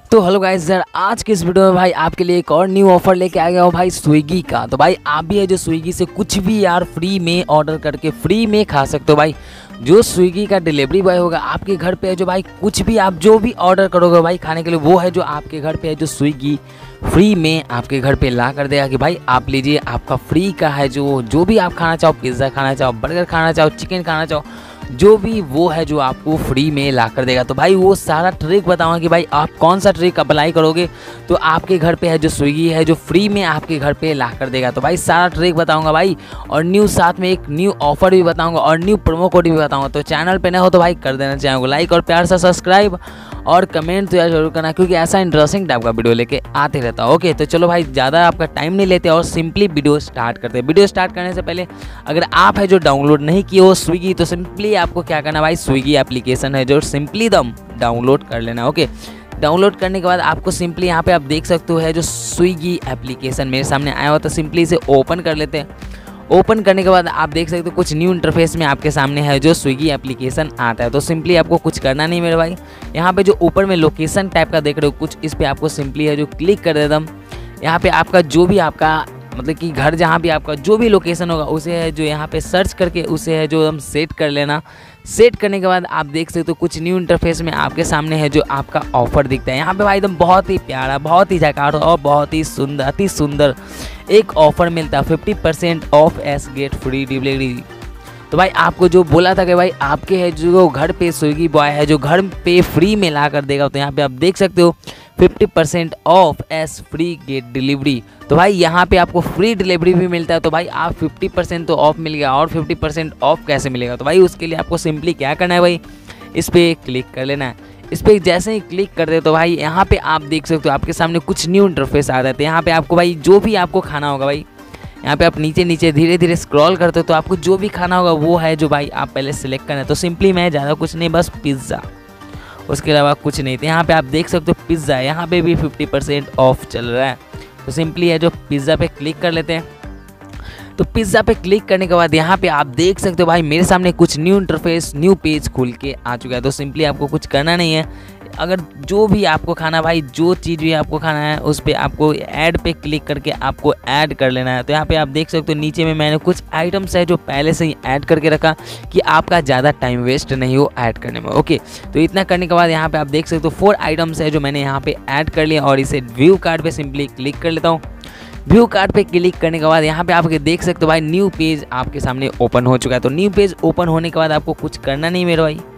तो hello guys यार, आज के इस वीडियो में भाई आपके लिए एक और न्यू ऑफर लेके आ गया हूँ भाई स्विगी का। तो भाई आप भी है जो स्विगी से कुछ भी यार फ्री में ऑर्डर करके फ्री में खा सकते हो भाई। जो स्विगी का डिलीवरी बॉय होगा आपके घर पे है जो भाई कुछ भी आप जो भी ऑर्डर करोगे भाई खाने के लिए, वो है जो आपके घर पे है जो स्विगी फ्री में आपके घर पे ला कर देगा कि भाई आप लीजिए, आपका फ्री का है जो भी आप खाना चाहो, पिज़्ज़ा खाना चाहो, बर्गर खाना चाहो, चिकन खाना चाहो, जो भी वो है जो आपको फ्री में ला कर देगा। तो भाई वो सारा ट्रिक बताऊंगा कि भाई आप कौन सा ट्रिक अप्लाई करोगे तो आपके घर पे है जो स्विगी है जो फ्री में आपके घर पे ला कर देगा। तो भाई सारा ट्रिक बताऊंगा भाई, और न्यू साथ में एक न्यू ऑफर भी बताऊंगा और न्यू प्रोमो कोड भी बताऊंगा। तो चैनल पे नए हो तो भाई कर देना चैनल को लाइक और प्यार से सब्सक्राइब और कमेंट तो यार जरूर करना, क्योंकि ऐसा इंटरेस्टिंग टाइप का वीडियो लेके आते रहता है। ओके तो चलो भाई ज़्यादा आपका टाइम नहीं लेते और सिंपली वीडियो स्टार्ट करते हैं। वीडियो स्टार्ट करने से पहले अगर आप है जो डाउनलोड नहीं किए हो स्विगी, तो सिंपली आपको क्या करना भाई, स्विगी एप्लीकेशन है जो सिंपली दम डाउनलोड कर लेना। ओके डाउनलोड करने के बाद आपको सिंपली यहाँ पे आप देख सकते हो है जो स्विगी एप्लीकेशन मेरे सामने आया हो, तो सिंपली इसे ओपन कर लेते हैं। ओपन करने के बाद आप देख सकते हो कुछ न्यू इंटरफेस में आपके सामने है जो स्विगी एप्लीकेशन आता है। तो सिंपली आपको कुछ करना नहीं मेरे भाई, यहाँ पे जो ऊपर में लोकेशन टाइप का देख रहे हो कुछ, इस पर आपको सिंपली है जो क्लिक कर देता हूँ। यहाँ पे आपका जो भी आपका मतलब कि घर जहाँ भी आपका जो भी लोकेशन होगा उसे है जो यहाँ पे सर्च करके उसे है जो हम सेट कर लेना। सेट करने के बाद आप देख सकते हो कुछ न्यू इंटरफेस में आपके सामने है जो आपका ऑफर दिखता है। यहाँ पे भाई एकदम बहुत ही प्यारा, बहुत ही झकास और बहुत ही सुंदर, अति सुंदर एक ऑफर मिलता है 50% off as get free delivery. तो भाई आपको जो बोला था कि भाई आपके है जो घर पे स्विगी बॉय है जो घर पे फ्री में ला कर देगा, तो यहाँ पे आप देख सकते हो 50% off as free get delivery. तो भाई यहाँ पे आपको फ्री डिलीवरी भी मिलता है। तो भाई आप 50% तो ऑफ मिल गया, और 50% ऑफ कैसे मिलेगा? तो भाई उसके लिए आपको सिंपली क्या करना है भाई, इस पर क्लिक कर लेना है। इस पर जैसे ही क्लिक कर दे तो भाई यहाँ पे आप देख सकते हो आपके सामने कुछ न्यू इंटरफेस आ जाते हैं। यहाँ पे आपको भाई जो भी आपको खाना होगा भाई, यहाँ पे आप नीचे नीचे धीरे धीरे स्क्रॉल करते हो तो आपको जो भी खाना होगा वो है जो भाई आप पहले सेलेक्ट करना है। तो सिंपली मैं ज़्यादा कुछ नहीं, बस पिज़्ज़ा, उसके अलावा कुछ नहीं। तो यहाँ पे आप देख सकते हो पिज़्ज़ा, यहाँ पे भी 50% ऑफ चल रहा है। तो सिंपली है जो पिज़्ज़ा पे क्लिक कर लेते हैं। तो पिज़्ज़ा पे क्लिक करने के बाद यहाँ पे आप देख सकते हो भाई मेरे सामने कुछ न्यू इंटरफेस, न्यू पेज खुल के आ चुका है। तो सिंपली आपको कुछ करना नहीं है, अगर जो भी आपको खाना भाई, जो चीज़ भी आपको खाना है उस पर आपको ऐड पे क्लिक करके आपको ऐड कर लेना है। तो यहाँ पे आप देख सकते हो नीचे में मैंने कुछ आइटम्स है जो पहले से ही ऐड करके रखा कि आपका ज़्यादा टाइम वेस्ट नहीं हो ऐड करने में। ओके तो इतना करने के बाद यहाँ पे आप देख सकते हो 4 आइटम्स है जो मैंने यहाँ पे ऐड कर लिया, और इसे व्यू कार्ड पे सिंपली क्लिक कर लेता हूँ। व्यू कार्ड पे क्लिक करने के बाद यहाँ पे आप देख सकते हो भाई न्यू पेज आपके सामने ओपन हो चुका है। तो न्यू पेज ओपन होने के बाद आपको कुछ करना नहीं मेरे भाई,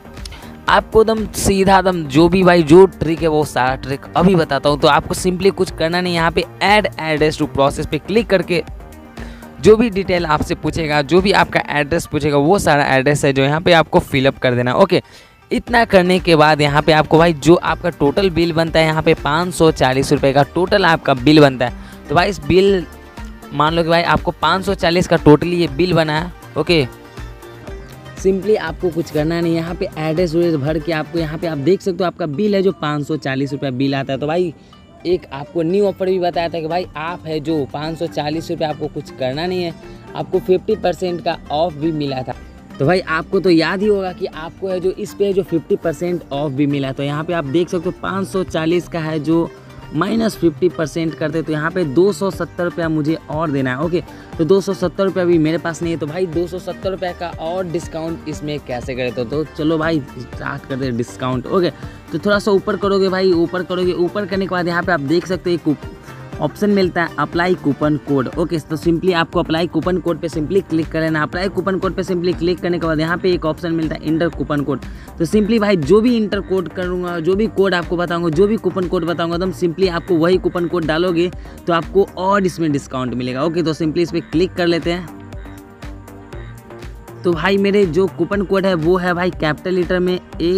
आपको एकदम सीधा एकदम जो भी भाई जो ट्रिक है वो सारा ट्रिक अभी बताता हूँ। तो आपको सिंपली कुछ करना नहीं, यहाँ पे ऐड एड्रेस टू प्रोसेस पे क्लिक करके जो भी डिटेल आपसे पूछेगा, जो भी आपका एड्रेस पूछेगा, वो सारा एड्रेस है जो यहाँ पे आपको फिलअप कर देना। ओके इतना करने के बाद यहाँ पे आपको भाई जो आपका टोटल बिल बनता है, यहाँ पे 540 रुपये का टोटल आपका बिल बनता है। तो भाई इस बिल मान लो कि भाई आपको 540 का टोटली ये बिल बना है। ओके सिंपली आपको कुछ करना नहीं, यहाँ पे एड्रेस भर के आपको यहाँ पे आप देख सकते हो आपका बिल है जो 540 रुपये बिल आता है। तो भाई एक आपको न्यू ऑफर भी बताया था कि भाई आप है जो 540 रुपये, आपको कुछ करना नहीं है, आपको 50% का ऑफ भी मिला था। तो भाई आपको तो याद ही होगा कि आपको है जो इस पे जो 50% ऑफ भी मिला। तो यहाँ पे आप देख सकते हो 540 का है जो माइनस 50% करते, तो यहाँ पे 270 रुपया मुझे और देना है। ओके तो 270 रुपया भी मेरे पास नहीं है। तो भाई 270 रुपये का और डिस्काउंट इसमें कैसे करें? तो चलो भाई स्टार्ट करते हैं डिस्काउंट। ओके तो थोड़ा सा ऊपर करोगे भाई, ऊपर करोगे, ऊपर करने के बाद यहाँ पे आप देख सकते हो एक ऑप्शन मिलता है अप्लाई कूपन कोड। ओके तो सिंपली आपको अप्लाई कूपन कोड पे सिंपली क्लिक कर लेना। अप्लाई कूपन कोड पे सिंपली क्लिक करने के बाद यहाँ पे एक ऑप्शन मिलता है इंटर कूपन कोड। तो सिंपली भाई जो भी इंटर कोड करूँगा, जो भी कोड आपको बताऊँगा, जो भी कूपन कोड बताऊँगा, एकदम सिंपली आपको वही कूपन कोड डालोगे तो आपको और इसमें डिस्काउंट मिलेगा। ओके तो सिंपली इस पर क्लिक कर लेते हैं। तो भाई मेरे जो कूपन कोड है वो है भाई कैपिटल लीटर में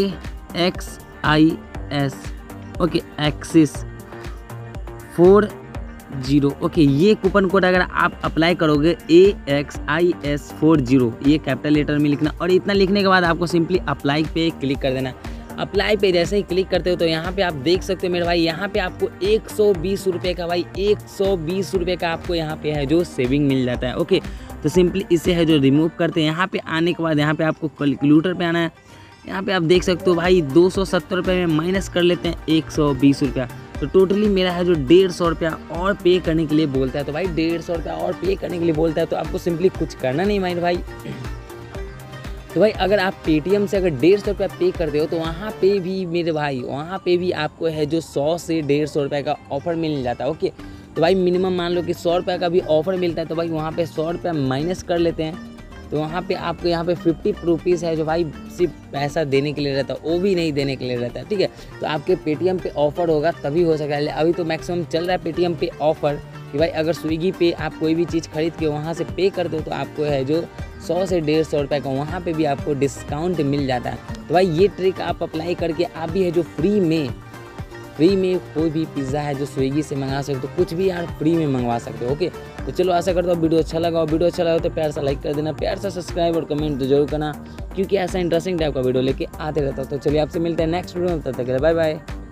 AXIS। Okay Axis 40। ओके ये कूपन कोड अगर आप अप्लाई करोगे AXIS 40, ये कैपिटल लेटर में लिखना, और इतना लिखने के बाद आपको सिंपली अप्लाई पे क्लिक कर देना। अप्लाई पे जैसे ही क्लिक करते हो तो यहाँ पे आप देख सकते हो मेरे भाई, यहाँ पे आपको 120 रुपये का भाई 120 रुपये का आपको यहाँ पे है जो सेविंग मिल जाता है। ओके तो सिंपली इसे है जो रिमूव करते हैं। यहाँ पे आने के बाद यहाँ पे आपको कैलकुलेटर पे आना है। यहाँ पे आप देख सकते हो भाई 270 रुपये में माइनस कर लेते हैं 120 रुपया, तो टोटली मेरा है जो 150 रुपया और पे करने के लिए बोलता है। तो भाई 150 रुपया और पे करने के लिए बोलता है, तो आपको सिंपली कुछ करना नहीं माइंड भाई। तो भाई अगर आप पेटीएम से अगर 150 रुपया पे करते हो तो वहाँ पे भी मेरे भाई वहाँ पे भी आपको है जो 100 से 150 रुपये का ऑफ़र मिल जाता है। ओके, तो भाई मिनिमम मान लो कि 100 रुपये का भी ऑफ़र मिलता है, तो भाई वहाँ पे 100 रुपया माइनस कर लेते हैं, तो वहाँ पे आपको यहाँ पे 50 रुपीज़ है जो भाई सिर्फ पैसा देने के लिए रहता है, वो भी नहीं देने के लिए रहता है। ठीक है, तो आपके पेटीएम पे ऑफ़र होगा तभी हो सकता है। अभी तो मैक्सिमम चल रहा है पेटीएम पे ऑफ़र कि भाई अगर स्विगी पे आप कोई भी चीज़ खरीद के वहाँ से पे कर दो तो आपको है जो 100 से 150 रुपये का वहाँ पे भी आपको डिस्काउंट मिल जाता है। तो भाई ये ट्रिक आप अप्लाई करके आप भी है जो फ्री में कोई भी पिज़्ज़ा है जो स्विगी से मंगा सकते हो, कुछ भी यार फ्री में मंगवा सकते हो। ओके, तो चलो आशा करता हूँ वीडियो अच्छा लगा हो। वीडियो अच्छा लगा तो प्यार से लाइक कर देना, प्यार से सब्सक्राइब और कमेंट तो जरूर करना, क्योंकि ऐसा इंटरेस्टिंग टाइप का वीडियो लेके आते रहता हूँ। तो चलिए आपसे मिलते हैं नेक्स्ट वीडियो में, तब तक के लिए बाय बाय।